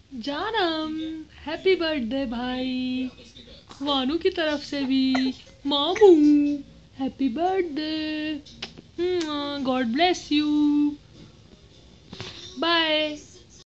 जानम, happy birthday भाई। वानू की तरफ से भी। मामू, happy birthday. God bless you. Bye.